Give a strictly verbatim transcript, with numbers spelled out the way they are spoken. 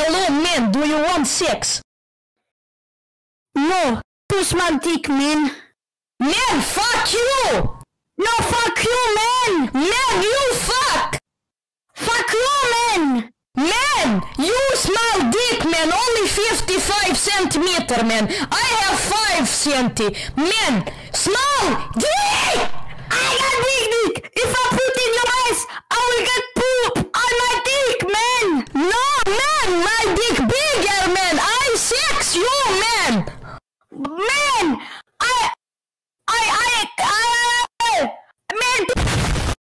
Hello, man, do you want sex? No, too small dick, man. Man, fuck you! No, fuck you, man! Man, you fuck! Fuck you, man! Man, you small dick, man, only fifty-five centimeter, man. I have five centi. Man, small dick! I got big dick! If I put in your ass, I will get